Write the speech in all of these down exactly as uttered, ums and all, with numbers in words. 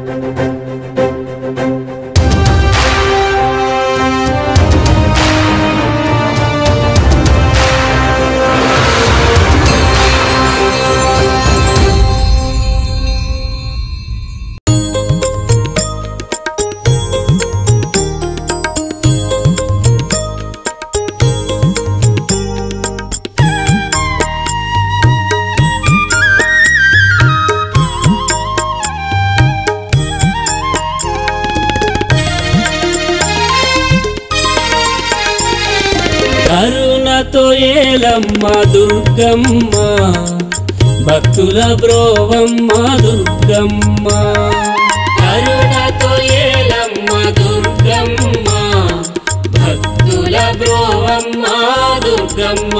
కరుణతో ఏలమ్మ దుర్గమ్మ భక్తుల బ్రోవమ్మ దుర్గమ్మ కరుణతో ఏలమ్మ దుర్గమ్మ భక్తుల బ్రోవమ్మ దుర్గమ్మ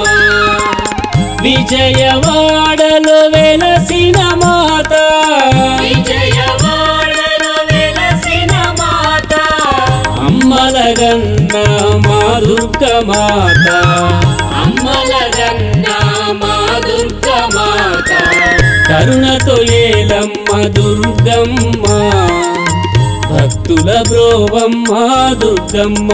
విజయవాడలో వెలసిన మాత విజయవాడలో వెలసిన మాత అమ్మలగన్న మా దుర్గమాత అమ్మలగన్న మా దుర్గమాత కరుణతో ఏలమ్మ దుర్గమ్మ భక్తుల బ్రోవమ్మ దుర్గమ్మ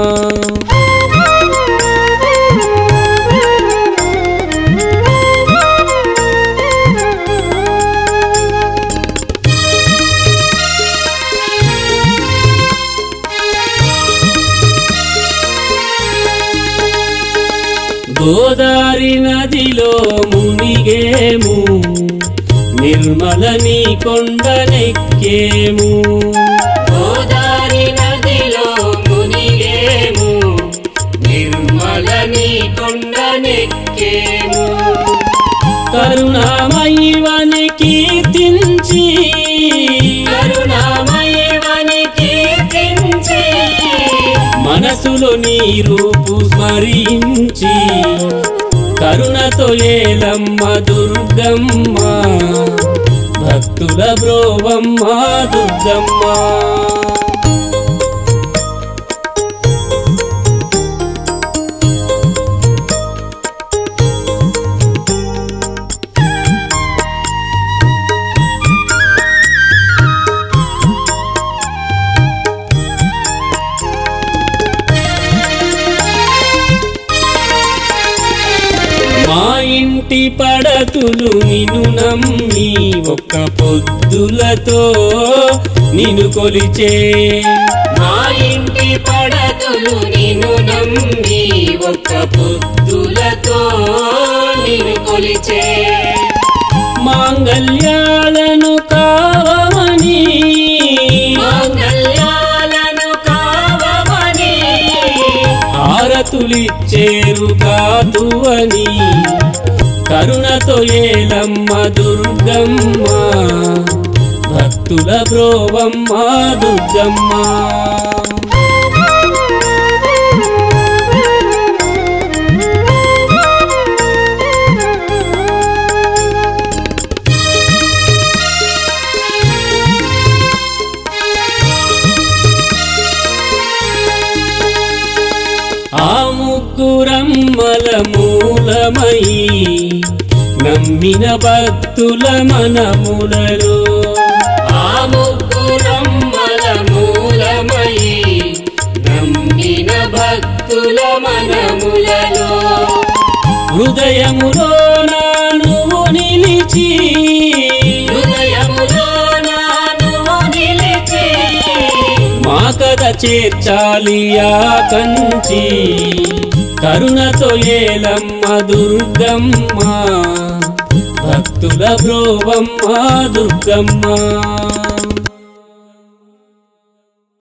గోదారి నదిలో మునిగేము నిర్మల నీ కొండనెక్కేము గోదారి నదిలో మునిగేము నిర్మల నీ కొండనెక్కేము కరుణామయివని కీర్తించి కరుణామయివని కీర్తించి మనసులో నీ రూపు స్మరించి కరుణతో ఏలమ్మ దుర్గమ్మ భక్తుల బ్రోవమ్మ దుర్గమ్మ మా ఇంటి పడతులు నిన్ను నమ్మి ఒక్క పొద్దులతో నిన్ను కొలిచే మా ఇంటి పడతులు నిన్ను నమ్మి ఒక్క పొద్దులతో నిన్ను కొలిచే మాంగళ్యాలను కావమని మాంగళ్యాలను కావమని హారతులిచ్చేరు కాదువని కరుణతో ఏలమ్మ దుర్గమ్మ భక్తుల బ్రోవమ్మ దుర్గమ్మ ఆ ముగ్గురమ్మల మూలమయి నమ్మిన భక్తుల మనములలో ఆ ముగ్గురమ్మల మూలమయి నమ్మిన భక్తుల మనములలో హృదయములో నువ్వు నిలిచి హృదయములో నువ్వు నిలిచి మా కథ చేర్చాలి ఆ కంచి కరుణతో ఏలమ్మ దుర్గమ్మ భక్తుల బ్రోవమ్మ దుర్గమ్మ